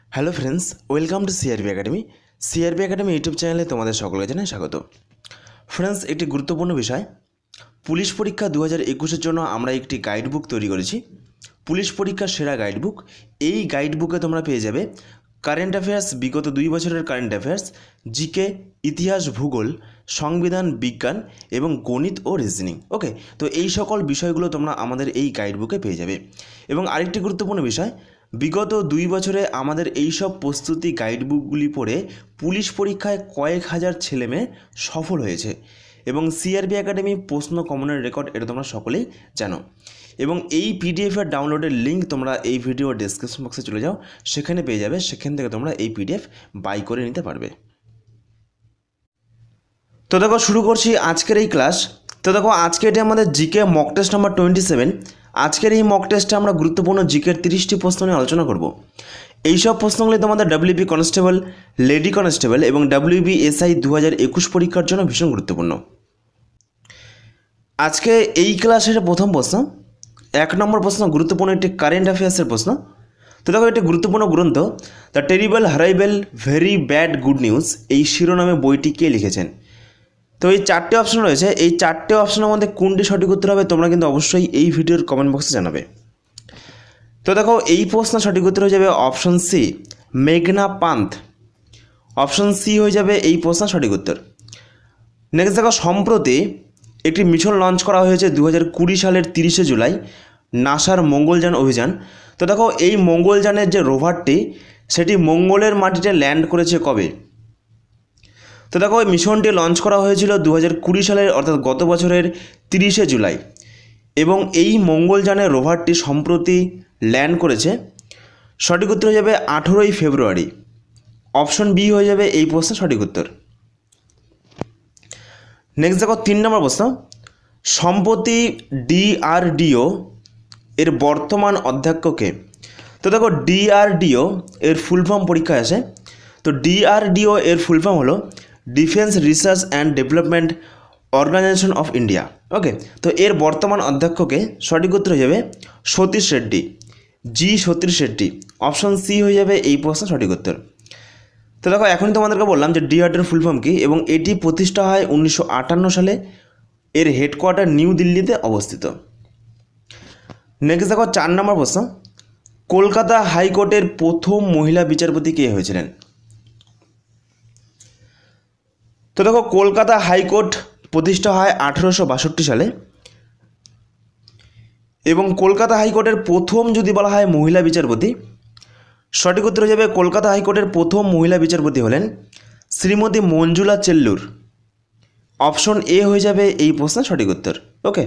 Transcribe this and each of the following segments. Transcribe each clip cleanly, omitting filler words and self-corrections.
Hello friends, welcome to CRP academy. সিআরপি একাডেমি ইউটিউব চ্যানেলে তোমাদের সকলকে জানাই স্বাগত। ফ্রেন্ডস, একটি গুরুত্বপূর্ণ বিষয়, পুলিশ পরীক্ষা 2021-এর জন্য আমরা একটি গাইডবুক তৈরি করেছি, পুলিশ পরীক্ষার সেরা গাইডবুক। এই গাইডবুকে তোমরা পেয়ে যাবে কারেন্ট অ্যাফেয়ার্স, বিগত 2 বছরের কারেন্ট অ্যাফেয়ার্স, জিকে, ইতিহাস, ভূগোল, সংবিধান, বিজ্ঞান এবং গণিত ও রিজনিং। ওকে, তো এই সকল বিষয়গুলো তোমরা আমাদের এই গাইডবুকে পেয়ে যাবে। এবং আরেকটি গুরুত্বপূর্ণ বিষয়, বিগত 2 বছরে আমাদের এই সব প্রস্তুতি গাইডবুকগুলি পড়ে পুলিশ পরীক্ষায় কয়েক হাজার ছেলেমেয়ে সফল হয়েছে। এবং সিআরপি একাডেমি প্রশ্ন কমনের রেকর্ড, এটা তোমরা সকলেই জানো। এবং এই পিডিএফের ডাউনলোডের লিঙ্ক তোমরা এই ভিডিওর ডেসক্রিপশন বক্সে চলে যাও, সেখানে পেয়ে যাবে, সেখান থেকে তোমরা এই পিডিএফ বাই করে নিতে পারবে। তো দেখো, শুরু করছি আজকের এই ক্লাস। তো দেখো, আজকে এটি আমাদের জিকে মক টেস্ট নাম্বার 27। আজকের এই মক টেস্টে আমরা গুরুত্বপূর্ণ জিকের 30টি প্রশ্ন নিয়ে আলোচনা করব। এইসব প্রশ্নগুলি তোমাদের WBP কনস্টেবল, লেডি কনস্টেবল এবং WBP SI 2021 পরীক্ষার জন্য ভীষণ গুরুত্বপূর্ণ। আজকে এই ক্লাসের প্রথম প্রশ্ন, 1 নম্বর প্রশ্ন, গুরুত্বপূর্ণ একটি কারেন্ট অ্যাফেয়ার্সের প্রশ্ন। তো দেখো, একটি গুরুত্বপূর্ণ গ্রন্থ the terrible horrible very bad good news, এই শিরোনামে বইটি কে লিখেছেন? তো এই 4টে অপশন রয়েছে, এই 4টে অপশনের মধ্যে কোনটি সঠিক উত্তর হবে তোমরা কিন্তু অবশ্যই এই ভিডিওর কমেন্ট বক্সে জানাবে। তো দেখো, এই প্রশ্ন সঠিক উত্তর হয়ে যাবে অপশন সি, মেঘনা পান্থ। অপশন সি হয়ে যাবে এই প্রশ্ন সঠিক উত্তর। নেক্সট দেখো, সম্প্রতি একটি মিশন লঞ্চ করা হয়েছে 2020 সালের 30শে জুলাই, নাসার মঙ্গলযান অভিযান। তো দেখো, এই মঙ্গলযানের যে রোভারটি, সেটি মঙ্গলের মাটিতে ল্যান্ড করেছে কবে? তো দেখো, এই মিশনটি লঞ্চ করা হয়েছিল 2020 সালের, অর্থাৎ গত বছরের 30শে জুলাই। এবং এই মঙ্গলযানের রোভারটি সম্প্রতি ল্যান্ড করেছে। সঠিক উত্তর হয়ে যাবে 18ই ফেব্রুয়ারি। অপশন বি হয়ে যাবে এই প্রশ্নের সঠিক উত্তর। নেক্সট দেখো, 3 নম্বর প্রশ্ন, সম্প্রতি DRDO এর বর্তমান অধ্যক্ষকে? তো দেখো, DRDO এর ফুল ফর্ম পরীক্ষায় আসে। তো DRDO এর ফুল ফর্ম হলো defence research and development organisation of India. Okay, তো এর বর্তমান অধ্যক্ষকে? সঠিক উত্তর হয়ে যাবে সতীশ রেড্ডি, সতীশ রেড্ডি। অপশন সি হয়ে যাবে এই প্রশ্নের সঠিক উত্তর। তো দেখো, এখনই তোমাদেরকে বললাম যে DRDO এর ফুল ফর্ম কী, এবং এটি প্রতিষ্ঠা হয় 1958 সালে। এর হেডকোয়ার্টার নিউ দিল্লিতে অবস্থিত। নেক্সট দেখো, 4 নম্বর প্রশ্ন, কলকাতা হাইকোর্টের প্রথম মহিলা বিচারপতি কে হয়েছিলেন? তো দেখো, কলকাতা হাইকোর্ট প্রতিষ্ঠা হয় 1862 সালে। এবং কলকাতা হাইকোর্টের প্রথম যদি বলা হয় মহিলা বিচারপতি, সঠিক উত্তর হয়ে যাবে কলকাতা হাইকোর্টের প্রথম মহিলা বিচারপতি হলেন শ্রীমতী মঞ্জুলা চেল্লুর। অপশন এ হয়ে যাবে এই প্রশ্নের সঠিক উত্তর। ওকে,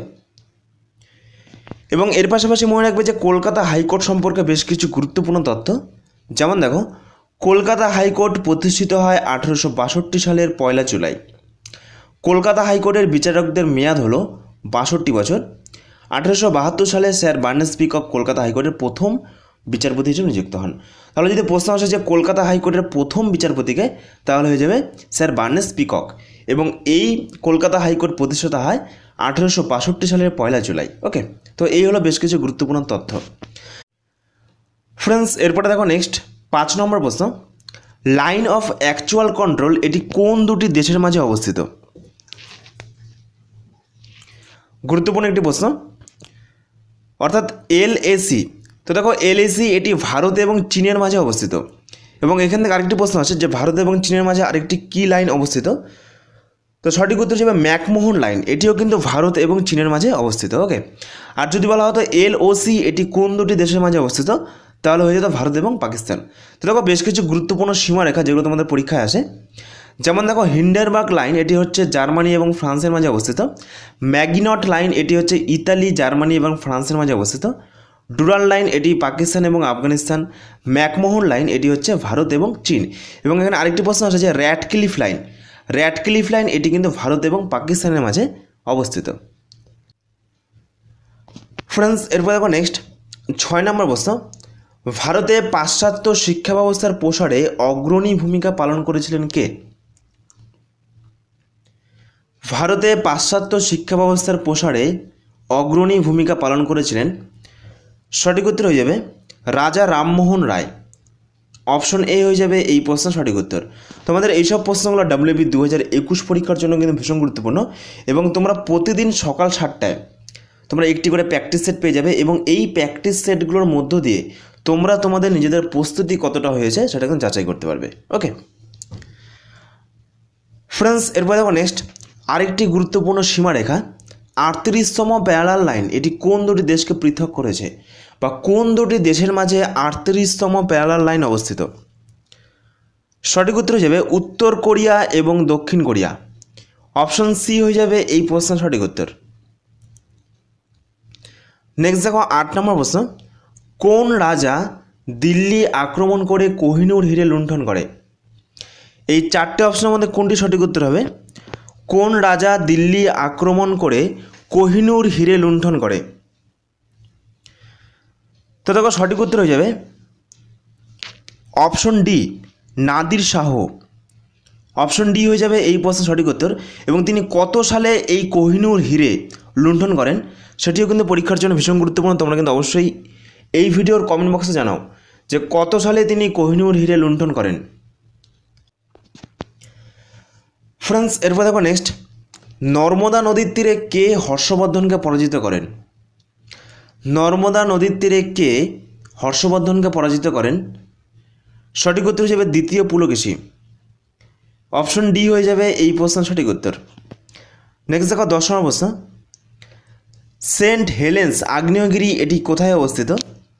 এবং এর পাশাপাশি মনে রাখবে যে কলকাতা হাইকোর্ট সম্পর্কে বেশ কিছু গুরুত্বপূর্ণ তথ্য। যেমন দেখো, কলকাতা হাইকোর্ট প্রতিষ্ঠিত হয় 1862 সালের 1 জুলাই। কলকাতা হাইকোর্টের বিচারকদের মেয়াদ হলো 62 বছর। 1872 সালে স্যার বার্নেস পিকক কলকাতা হাইকোর্টের প্রথম বিচারপতি হিসেবে নিযুক্ত হন। তাহলে যদি প্রশ্ন আসে যে কলকাতা হাইকোর্টের প্রথম বিচারপতিকে, তাহলে হয়ে যাবে স্যার বার্নেস পিকক। এবং এই কলকাতা হাইকোর্ট প্রতিষ্ঠিত হয় 1862 সালের 1 জুলাই। ওকে, তো এই হলো বেশ কিছু গুরুত্বপূর্ণ তথ্য। ফ্রেন্ডস, এরপরে দেখো নেক্সট 5 নম্বর প্রশ্ন, লাইন অফ অ্যাকচুয়াল কন্ট্রোল এটি কোন দুটি দেশের মাঝে অবস্থিত? গুরুত্বপূর্ণ একটি প্রশ্ন, অর্থাৎ LAC। তো দেখো, LAC এটি ভারত এবং চীনের মাঝে অবস্থিত। এবং এখান থেকে আরেকটি প্রশ্ন আছে যে ভারত এবং চীনের মাঝে আরেকটি কী লাইন অবস্থিত? তো সঠিক উত্তর হিসেবে ম্যাকমোহন লাইন, এটিও কিন্তু ভারত এবং চীনের মাঝে অবস্থিত। ওকে, আর যদি বলা হতো LOC এটি কোন দুটি দেশের মাঝে অবস্থিত, তাহলে হয়ে যেত ভারত এবং পাকিস্তান। তো দেখো, বেশ কিছু গুরুত্বপূর্ণ সীমারেখা যেগুলো তোমাদের পরীক্ষায় আসে। যেমন দেখো, হিন্ডেনবার্গ লাইন এটি হচ্ছে জার্মানি এবং ফ্রান্সের মাঝে অবস্থিত। ম্যাগিনট লাইন এটি হচ্ছে ইতালি, জার্মানি এবং ফ্রান্সের মাঝে অবস্থিত। ডুরাল লাইন এটি পাকিস্তান এবং আফগানিস্তান। ম্যাকমোহন লাইন এটি হচ্ছে ভারত এবং চীন। এবং এখানে আরেকটি প্রশ্ন আছে যে র্যাডক্লিফ লাইন, র্যাডক্লিফ লাইন এটি কিন্তু ভারত এবং পাকিস্তানের মাঝে অবস্থিত। ফ্রেন্ডস, এরপর দেখো নেক্সট 6 নম্বর প্রশ্ন, ভারতে পাশ্চাত্য শিক্ষা ব্যবস্থার প্রসারে অগ্রণী ভূমিকা পালন করেছিলেন কে? ভারতে পাশ্চাত্য শিক্ষা ব্যবস্থার প্রসারে অগ্রণী ভূমিকা পালন করেছিলেন, সঠিক উত্তর হয়ে যাবে রাজা রামমোহন রায়। অপশন এ হয়ে যাবে এই প্রশ্নের সঠিক উত্তর। তোমাদের এইসব প্রশ্নগুলো WBP 2021 পরীক্ষার জন্য কিন্তু ভীষণ গুরুত্বপূর্ণ এবং তোমরা প্রতিদিন সকাল 7টায় তোমরা একটি করে প্র্যাকটিস সেট পেয়ে যাবে এবং এই প্র্যাকটিস সেটগুলোর মধ্য দিয়ে তোমরা তোমাদের নিজেদের প্রস্তুতি কতটা হয়েছে সেটা কিন্তু যাচাই করতে পারবে। ওকে ফ্রেন্ডস, এরপর দেখো নেক্সট আরেকটি গুরুত্বপূর্ণ সীমারেখা 38তম প্যারালাল লাইন, এটি কোন দুটি দেশকে পৃথক করেছে বা কোন দুটি দেশের মাঝে 38তম প্যারালাল লাইন অবস্থিত? সঠিক উত্তর হয়ে যাবে উত্তর কোরিয়া এবং দক্ষিণ কোরিয়া। অপশন সি হয়ে যাবে এই প্রশ্নের সঠিক উত্তর। নেক্সট দেখো 8 নম্বর প্রশ্ন, কোন রাজা দিল্লি আক্রমণ করে কোহিনূর হিরে লুণ্ঠন করে? এই 4টে অপশনের মধ্যে কোনটি সঠিক উত্তর হবে? কোন রাজা দিল্লি আক্রমণ করে কোহিনূর হিরে লুণ্ঠন করে? তো দেখো সঠিক উত্তর হয়ে যাবে option D Nadir Shah. Option D হয়ে যাবে এই প্রশ্নের সঠিক উত্তর। এবং তিনি কত সালে এই কোহিনূর হিরে লুণ্ঠন করেন সেটিও কিন্তু পরীক্ষার জন্য ভীষণ গুরুত্বপূর্ণ। তোমরা কিন্তু অবশ্যই এই ভিডিওর কমেন্ট বক্সে জানাও যে কত সালে তিনি কোহিনূর হিরে লুণ্ঠন করেন। ফ্রেন্ডস, এরপর দেখো নেক্সট নর্মদা নদীর তীরে কে হর্ষবর্ধনকে পরাজিত করেন? নর্মদা নদীর তীরে কে হর্ষবর্ধনকে পরাজিত করেন? সঠিক উত্তর হিসেবে দ্বিতীয় পুলকেশী। অপশন ডি হয়ে যাবে এই প্রশ্নের সঠিক উত্তর। নেক্সট দেখো 10 নম্বর প্রশ্ন, সেন্ট হেলেন্স আগ্নেয়গিরি এটি কোথায় অবস্থিত?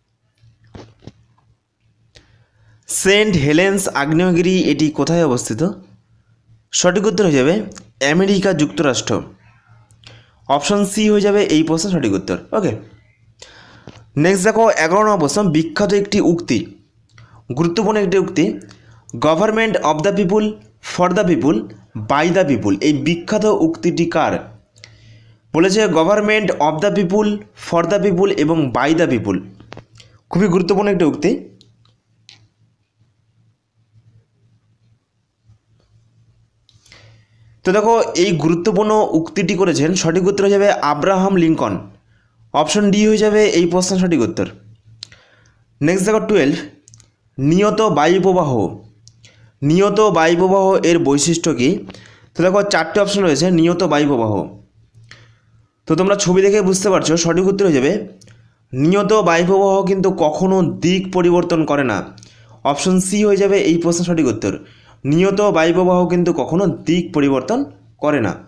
সেন্ট হেলেন্স আগ্নেয়গিরি এটি কোথায় অবস্থিত? সঠিক উত্তর হয়ে যাবে আমেরিকা যুক্তরাষ্ট্র। অপশন সি হয়ে যাবে এই প্রশ্নের সঠিক উত্তর। ওকে নেক্সট দেখো 11 নম্বর প্রশ্ন, বিখ্যাত একটি উক্তি, গুরুত্বপূর্ণ একটি উক্তি, government of the people, for the people, by the people, এই বিখ্যাত উক্তিটি কার? বলেছে government of the people, for the people এবং বাই দ্য পিপুল। খুবই গুরুত্বপূর্ণ একটি উক্তি। তো দেখো এই গুরুত্বপূর্ণ উক্তিটি করেছেন, সঠিক উত্তর হয়ে যাবে আব্রাহাম লিঙ্কন। অপশন ডি হয়ে যাবে এই প্রশ্নের সঠিক উত্তর। নেক্সট দেখো 12, নিয়ত বায়ুপ্রবাহ। নিয়ত বায়ুপ্রবাহ এর বৈশিষ্ট্য কী? তো দেখো 4টে অপশন রয়েছে নিয়ত বায়ুপ্রবাহ। তো তোমরা ছবি দেখে বুঝতে পারছো, সঠিক উত্তর হয়ে যাবে নিয়ত বায়ুপ্রবাহ কিন্তু কখনো দিক পরিবর্তন করে না। অপশন সি হয়ে যাবে এই প্রশ্নের সঠিক উত্তর। নিয়ত বায়ুপ্রবাহ কিন্তু কখনো দিক পরিবর্তন করে না।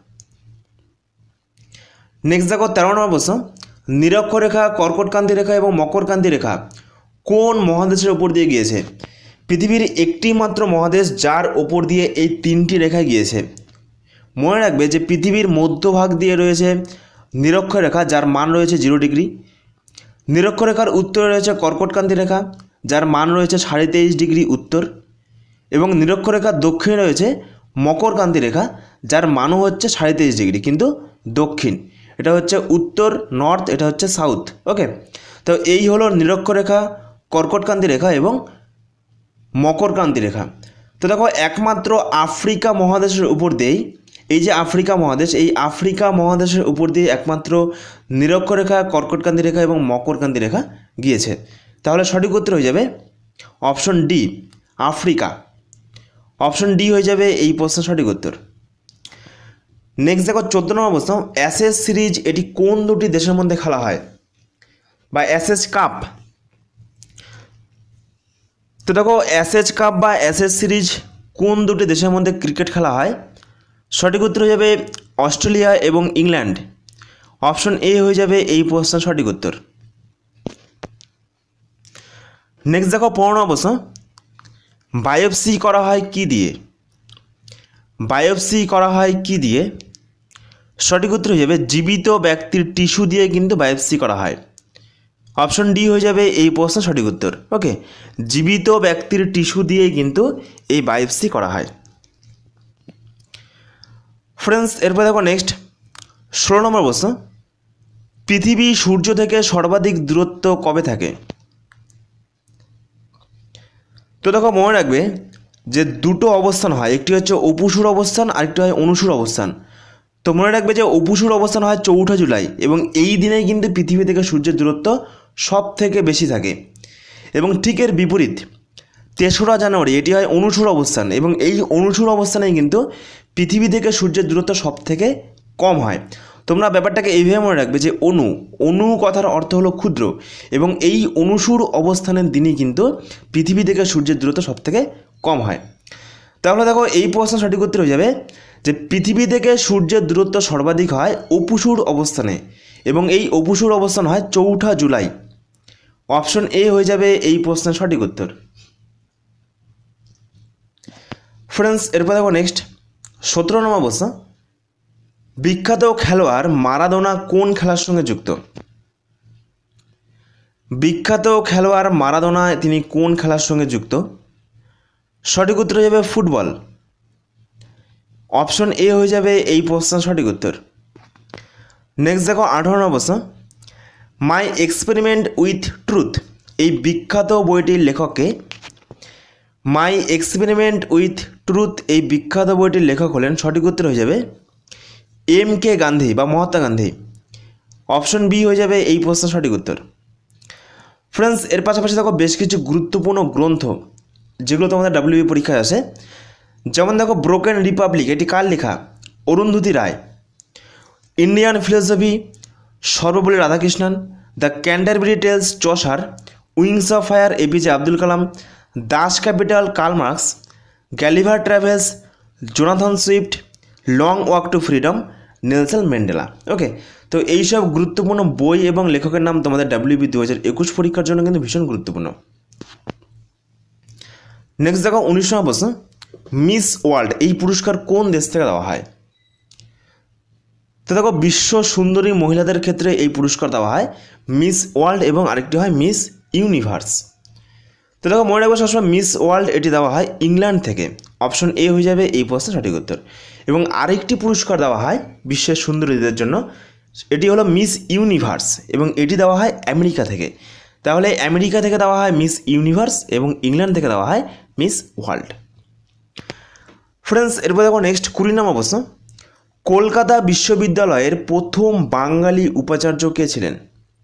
নেক্সট দেখো 13 নম্বর প্রশ্ন, নিরক্ষরেখা, কর্কটক্রান্তি রেখা এবং মকরক্রান্তি রেখা কোন মহাদেশের উপর দিয়ে গিয়েছে? পৃথিবীর একটি মাত্র মহাদেশ যার ওপর দিয়ে এই 3টি রেখা গিয়েছে। মনে রাখবে যে পৃথিবীর মধ্যভাগ দিয়ে রয়েছে নিরক্ষরেখা যার মান রয়েছে 0 ডিগ্রি। নিরক্ষরেখার উত্তরে রয়েছে কর্কটক্রান্তি রেখা যার মান রয়েছে 23.5 ডিগ্রি উত্তর। এবং নিরক্ষরেখার দক্ষিণে রয়েছে মকরক্রান্তি রেখা যার মানও হচ্ছে 23.5 ডিগ্রি কিন্তু দক্ষিণ। এটা হচ্ছে উত্তর নর্থ, এটা হচ্ছে সাউথ। ওকে তো এই হলো নিরক্ষরেখা, কর্কটক্রান্তি রেখা এবং মকরক্রান্তি রেখা। তো দেখো একমাত্র আফ্রিকা মহাদেশের উপর দিয়েই, এই যে আফ্রিকা মহাদেশ, এই আফ্রিকা মহাদেশের উপর দিয়ে একমাত্র নিরক্ষরেখা, কর্কটক্রান্তি রেখা এবং মকরক্রান্তি রেখা গিয়েছে। তাহলে সঠিক উত্তর হয়ে যাবে option D Africa. Option D হয়ে যাবে এই প্রশ্নের সঠিক উত্তর। নেক্সট দেখো 14 নম্বর প্রশ্ন, অ্যাশেজ সিরিজ এটি কোন দুটি দেশের মধ্যে খেলা হয় বা অ্যাশেজ কাপ? তো দেখো অ্যাশেজ কাপ বা অ্যাশেজ সিরিজ কোন দুটি দেশের মধ্যে ক্রিকেট খেলা হয়? সঠিক উত্তর হয়ে যাবে অস্ট্রেলিয়া এবং ইংল্যান্ড। অপশন এ হয়ে যাবে এই প্রশ্নের সঠিক উত্তর। নেক্সট দেখো 15 নম্বর প্রশ্ন, বায়োপসি করা হয় কি দিয়ে? বায়োপসি করা হয় কি দিয়ে? সঠিক উত্তর হয়ে যাবে জীবিত ব্যক্তির টিস্যু দিয়ে কিন্তু বায়োপসি করা হয়। অপশন ডি হয়ে যাবে এই প্রশ্নের সঠিক উত্তর। ওকে জীবিত ব্যক্তির টিস্যু দিয়ে কিন্তু এই বায়োপসি করা হয়। ফ্রেন্ডস, এরপর দেখো নেক্সট 16 নম্বর প্রশ্ন, পৃথিবী সূর্য থেকে সর্বাধিক দূরত্ব কবে থাকে? তো দেখো মনে রাখবে যে দুটো অবস্থান হয়, একটি হচ্ছে অপুসুর অবস্থান আর একটি হয় অনুসুর অবস্থান। তো মনে রাখবে যে অপুসুর অবস্থান হয় 4 জুলাই এবং এই দিনেই কিন্তু পৃথিবী থেকে সূর্যের দূরত্ব সব থেকে বেশি থাকে। এবং ঠিক এর বিপরীত তেসরা জানুয়ারি এটি হয় অনুসুর অবস্থান, এবং এই অনুসুর অবস্থানেই কিন্তু পৃথিবী থেকে সূর্যের দূরত্ব সব থেকে কম হয়। তোমরা ব্যাপারটাকে এইভাবে মনে রাখবে যে অনু কথার অর্থ হলো ক্ষুদ্র, এবং এই অনুসুর অবস্থানের দিনই কিন্তু পৃথিবী থেকে সূর্যের দূরত্ব সব থেকে কম হয়। তাহলে দেখো এই প্রশ্ন সঠিক উত্তর হয়ে যাবে যে পৃথিবী থেকে সূর্যের দূরত্ব সর্বাধিক হয় অপুসুর অবস্থানে, এবং এই অপুসুর অবস্থান হয় 4 জুলাই। অপশন এ হয়ে যাবে এই প্রশ্নের সঠিক উত্তর। ফ্রেন্ডস, এরপর দেখো নেক্সট 17 নম্বর প্রশ্ন, বিখ্যাত খেলোয়াড় মারাদোনা কোন খেলার সঙ্গে যুক্ত? বিখ্যাত খেলোয়াড় মারাদোনা তিনি কোন খেলার সঙ্গে যুক্ত? সঠিক উত্তর হয়ে যাবে ফুটবল। অপশন এ হয়ে যাবে এই প্রশ্নের সঠিক উত্তর। নেক্সট দেখো 18 নম্বর প্রশ্ন, মাই এক্সপেরিমেন্ট উইথ ট্রুথ এই বিখ্যাত বইটির লেখককে? মাই এক্সপেরিমেন্ট উইথ ট্রুথ এই বিখ্যাত বইটির লেখক হলেন, সঠিক উত্তর হয়ে যাবে MK গান্ধী বা মহাত্মা গান্ধী। অপশন বি হয়ে যাবে এই প্রশ্নের সঠিক উত্তর। ফ্রেন্ডস, এর পাশাপাশি দেখো বেশ কিছু গুরুত্বপূর্ণ গ্রন্থ যেগুলো তোমাদের WBP পরীক্ষায় আসে, যেমন দেখো ব্রোকেন রিপাবলিক এটি কার লেখা? Arundhati Roy. Indian philosophy Sarvepalli Radhakrishnan, the Canterbury tales Chaucer, wings of fire APJ Abdul Kalam, Das Kapital Karl Marx, Gulliver travels Jonathan Swift, long walk to freedom Nelson Mandela. Okay, তো এইসব গুরুত্বপূর্ণ বই এবং লেখকের নাম তোমাদের WBP 2021 পরীক্ষার জন্য কিন্তু ভীষণ গুরুত্বপূর্ণ। নেক্সট দেখো 19 নম্বর প্রশ্ন, মিস ওয়ার্ল্ড এই পুরস্কার কোন দেশ থেকে দেওয়া হয়? তো দেখো বিশ্ব সুন্দরী মহিলাদের ক্ষেত্রে এই পুরস্কার দেওয়া হয় মিস ওয়ার্ল্ড, এবং আরেকটি হয় মিস ইউনিভার্স। তো দেখো মনে রাখবো সবসময় মিস ওয়ার্ল্ড এটি দেওয়া হয় ইংল্যান্ড থেকে। অপশন এ হয়ে যাবে এই প্রশ্নের সঠিক উত্তর। এবং আরেকটি পুরস্কার দেওয়া হয় বিশ্বের সুন্দরীদের জন্য, এটি হলো মিস ইউনিভার্স, এবং এটি দেওয়া হয় আমেরিকা থেকে। তাহলে আমেরিকা থেকে দেওয়া হয় মিস ইউনিভার্স, এবং ইংল্যান্ড থেকে দেওয়া হয় মিস ওয়ার্ল্ড। ফ্রেন্ডস, এরপর দেখো নেক্সট 20 নম্বর প্রশ্ন, কলকাতা বিশ্ববিদ্যালয়ের প্রথম বাঙালি উপাচার্য কে ছিলেন?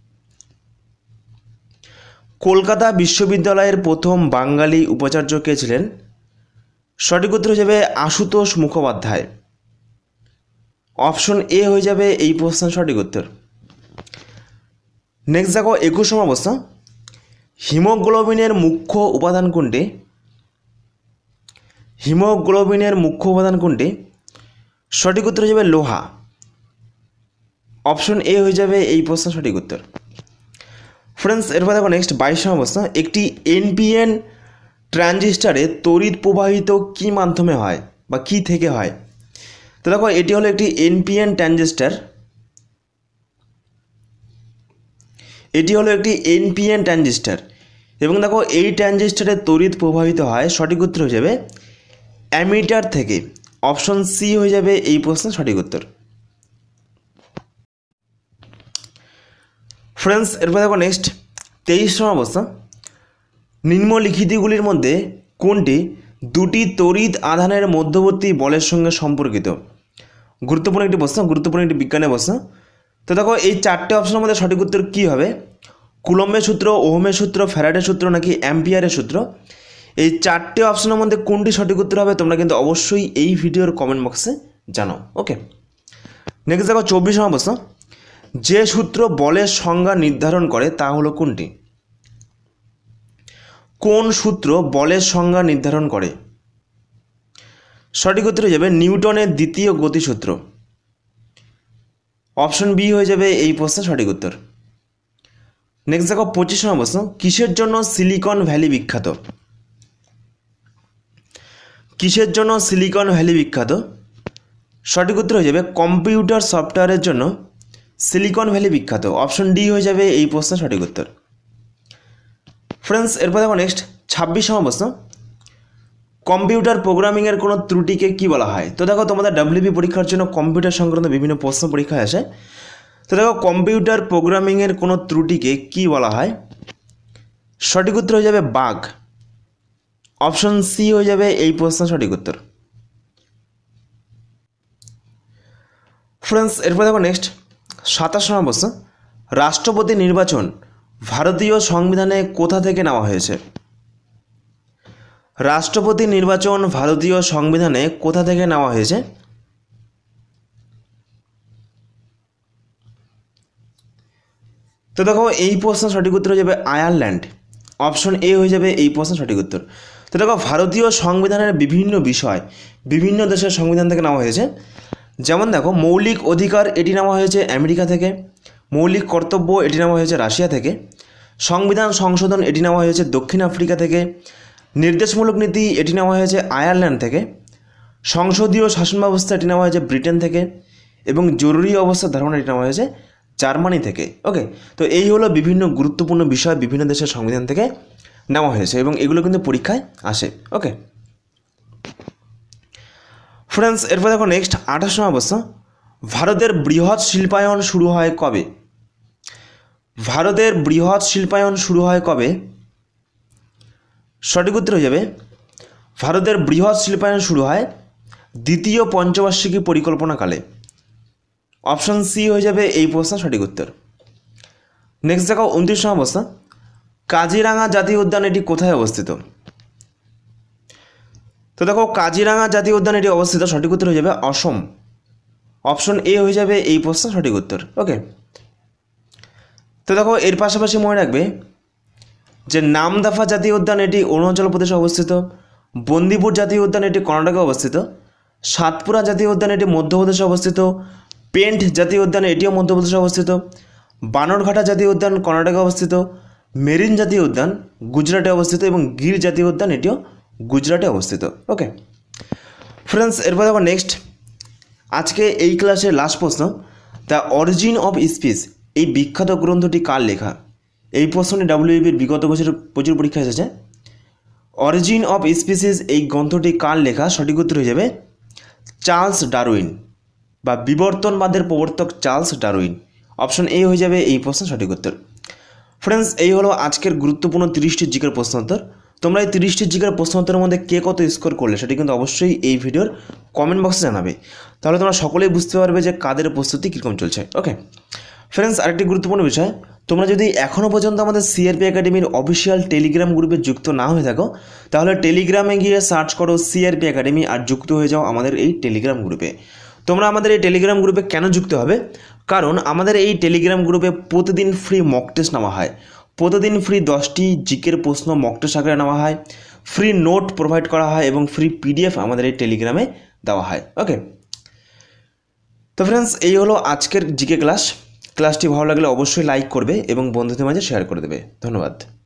কলকাতা বিশ্ববিদ্যালয়ের প্রথম বাঙালি উপাচার্য কে ছিলেন? সঠিক উত্তর হয়ে যাবে আশুতোষ মুখোপাধ্যায়। অপশন এ হয়ে যাবে এই প্রশ্নের সঠিক উত্তর। নেক্সট দেখো 21 নম্বর প্রশ্ন, হিমোগ্লোবিনের মুখ্য উপাদান কোনটি? হিমোগ্লোবিনের মুখ্য উপাদান কোনটি? সঠিক উত্তর হয়ে যাবে লোহা। অপশন এ হয়ে যাবে এই প্রশ্নের সঠিক উত্তর। ফ্রেন্ডস, এরপর দেখো নেক্সট 22 নম্বর প্রশ্ন, একটি NPN ট্রানজিস্টারে তড়িৎ প্রবাহিত কি মাধ্যমে হয় বা কি থেকে হয়? তো দেখো এটি হলো একটি NPN ট্রানজিস্টার, এটি হলো একটি NPN ট্রানজিস্টার, এবং দেখো এই ট্রানজিস্টারে তড়িৎ প্রবাহিত হয়, সঠিক উত্তর হয়ে যাবে অ্যামিটার থেকে। অপশন সি হয়ে যাবে এই প্রশ্নের সঠিক উত্তর। ফ্রেন্ডস, এরপর দেখো নেক্সট 23 নম্বর প্রশ্ন, নিম্নলিখিতগুলির মধ্যে কোনটি দুটি তড়িৎ আধানের মধ্যবর্তী বলের সঙ্গে সম্পর্কিত? গুরুত্বপূর্ণ একটি প্রশ্ন, গুরুত্বপূর্ণ একটি বিজ্ঞানের প্রশ্ন। তো দেখো এই চারটে অপশনের মধ্যে সঠিক উত্তর কী হবে? কুলম্বের সূত্র, ওহমের সূত্র, ফ্যারাডের সূত্র নাকি অ্যাম্পিয়ারের সূত্র? এই চারটে অপশনের মধ্যে কোনটি সঠিক উত্তর হবে তোমরা কিন্তু অবশ্যই এই ভিডিওর কমেন্ট বক্সে জানাও। ওকে, নেক্সট দেখো 24 নম্বর প্রশ্ন, যে সূত্র বলের সংজ্ঞা নির্ধারণ করে তা হলো কোনটি? কোন সূত্র বলের সংজ্ঞা নির্ধারণ করে? সঠিক উত্তর হয়ে যাবে নিউটনের দ্বিতীয় গতিসূত্র। অপশন বি হয়ে যাবে এই প্রশ্নের সঠিক উত্তর। নেক্সট দেখো 25 নম্বর প্রশ্ন, কিসের জন্য সিলিকন ভ্যালি বিখ্যাত? কিসের জন্য সিলিকন ভ্যালি বিখ্যাত? সঠিক উত্তর হয়ে যাবে কম্পিউটার সফটওয়্যারের জন্য সিলিকন ভ্যালি বিখ্যাত। অপশন ডি হয়ে যাবে এই প্রশ্নের সঠিক উত্তর। ফ্রেন্ডস, এরপর দেখো নেক্সট 26 নম্বর প্রশ্ন, কম্পিউটার প্রোগ্রামিংয়ের কোনো ত্রুটিকে কি বলা হয়? তো দেখো তোমাদের WBP পরীক্ষার জন্য কম্পিউটার সংক্রান্ত বিভিন্ন প্রশ্ন পরীক্ষায় আসে। তো দেখো কম্পিউটার প্রোগ্রামিংয়ের কোনো ত্রুটিকে কি বলা হয়? সঠিক উত্তর হয়ে যাবে বাগ। অপশন সি হয়ে যাবে এই প্রশ্নের সঠিক উত্তর। ফ্রেন্ডস, এরপর দেখো নেক্সট 27 নম্বর প্রশ্ন, রাষ্ট্রপতি নির্বাচন ভারতীয় সংবিধানে কোথা থেকে নেওয়া হয়েছে? রাষ্ট্রপতি নির্বাচন ভারতীয় সংবিধানে কোথা থেকে নেওয়া হয়েছে? তো দেখো এই প্রশ্ন সঠিক উত্তর হয়ে যাবে আয়ারল্যান্ড। অপশন এ হয়ে যাবে এই প্রশ্ন সঠিক উত্তর। তো দেখো ভারতীয় সংবিধানের বিভিন্ন বিষয় বিভিন্ন দেশের সংবিধান থেকে নেওয়া হয়েছে। যেমন দেখো মৌলিক অধিকার এটি নেওয়া হয়েছে আমেরিকা থেকে, মৌলিক কর্তব্য এটি নেওয়া হয়েছে রাশিয়া থেকে, সংবিধান সংশোধন এটি নেওয়া হয়েছে দক্ষিণ আফ্রিকা থেকে, নির্দেশমূলক নীতি এটি নেওয়া হয়েছে আয়ারল্যান্ড থেকে, সংসদীয় শাসন ব্যবস্থা এটি নেওয়া হয়েছে ব্রিটেন থেকে এবং জরুরি অবস্থার ধারণা এটি নেওয়া হয়েছে জার্মানি থেকে। ওকে, তো এই হলো বিভিন্ন গুরুত্বপূর্ণ বিষয় বিভিন্ন দেশের সংবিধান থেকে নেওয়া হয়েছে এবং এগুলো কিন্তু পরীক্ষায় আসে। ওকে ফ্রেন্ডস, এরপর দেখো নেক্সট 28 নম্বর প্রশ্ন, ভারতের বৃহৎ শিল্পায়ন শুরু হয় কবে? ভারতের বৃহৎ শিল্পায়ন শুরু হয় কবে? সঠিক উত্তর হয়ে যাবে ভারতের বৃহৎ শিল্পায়ন শুরু হয় দ্বিতীয় পঞ্চবার্ষিকী পরিকল্পনাকালে। অপশন সি হয়ে যাবে এই প্রশ্ন সঠিক উত্তর। নেক্সট দেখো 29 নম্বর প্রশ্ন, কাজিরাঙা জাতীয় উদ্যান এটি কোথায় অবস্থিত? তো দেখো কাজিরাঙা জাতীয় উদ্যান এটি অবস্থিত, সঠিক উত্তর হয়ে যাবে অসম। অপশন এ হয়ে যাবে এই প্রশ্ন সঠিক উত্তর। ওকে, তো দেখো এর পাশাপাশি মনে রাখবে যে নামদাফা জাতীয় উদ্যান এটি অরুণাচল প্রদেশে অবস্থিত, বন্দিপুর জাতীয় উদ্যান এটি কর্ণাটকে অবস্থিত, সাতপুরা জাতীয় উদ্যান এটি মধ্যপ্রদেশে অবস্থিত, পেন্ট জাতীয় উদ্যান এটিও মধ্যপ্রদেশে অবস্থিত, বানরঘাটা জাতীয় উদ্যান কর্ণাটকে অবস্থিত, মেরিন জাতীয় উদ্যান গুজরাটে অবস্থিত এবং গির জাতীয় উদ্যান এটিও গুজরাটে অবস্থিত। ওকে ফ্রেন্ডস, এরপর দেখো নেক্সট আজকে এই ক্লাসের লাস্ট প্রশ্ন, দ্য অরিজিন অফ স্পিচ এই বিখ্যাত গ্রন্থটি কার লেখা? এই প্রশ্নটি WBPর বিগত বছর প্রচুর পরীক্ষা এসেছে। অরিজিন অফ স্পিসিস এই গ্রন্থটি কার লেখা? সঠিক উত্তর হয়ে যাবে চার্লস ডারউইন বা বিবর্তনবাদের প্রবর্তক চার্লস ডারউইন। অপশন এ হয়ে যাবে এই প্রশ্ন সঠিক উত্তর। ফ্রেন্ডস, এই হলো আজকের গুরুত্বপূর্ণ 30টি জিকের প্রশ্নোত্তর। তোমরা এই 30টি জিকের প্রশ্নোত্তরের মধ্যে কে কত স্কোর করলে সেটি কিন্তু অবশ্যই এই ভিডিওর কমেন্ট বক্সে জানাবে, তাহলে তোমরা সকলেই বুঝতে পারবে যে কাদের প্রস্তুতি কীরকম চলছে। ওকে ফ্রেন্ডস, আরেকটি গুরুত্বপূর্ণ বিষয়, তোমরা যদি এখনও পর্যন্ত আমাদের CRP একাডেমির অফিসিয়াল টেলিগ্রাম গ্রুপে যুক্ত না হয়ে থাকো তাহলে টেলিগ্রামে গিয়ে সার্চ করো CRP একাডেমি আর যুক্ত হয়ে যাও আমাদের এই টেলিগ্রাম গ্রুপে। তোমরা আমাদের এই টেলিগ্রাম গ্রুপে কেন যুক্ত হবে? কারণ আমাদের এই টেলিগ্রাম গ্রুপে প্রতিদিন ফ্রি মক টেস্ট নেওয়া হয়, প্রতিদিন ফ্রি 10টি জিকের প্রশ্ন মক টেস্ট আকারে নেওয়া হয়, ফ্রি নোট প্রোভাইড করা হয় এবং ফ্রি PDF আমাদের এই টেলিগ্রামে দেওয়া হয়। ওকে, তো ফ্রেন্ডস এই হলো আজকের জিকে ক্লাসটি ভালো লাগলে অবশ্যই লাইক করবে এবং বন্ধুদের মাঝে শেয়ার করে দেবে। ধন্যবাদ।